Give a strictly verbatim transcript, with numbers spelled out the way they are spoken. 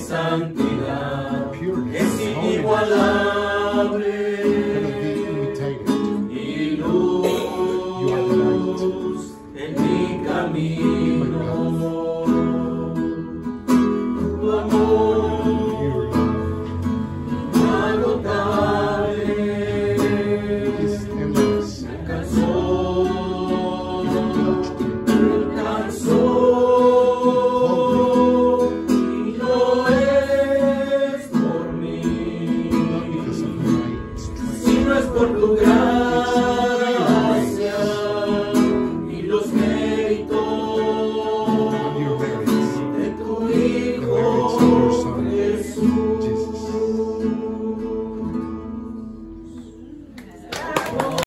santidad Pureness, es holiness, inigualable cannot be imitated. y You are the light. luz en mi camino. Tu amor Your love inagotable is endless. me alcanzó, Touched me. me alcanzó y lo es por mí. Not because of my strength. Si no es por tu gracia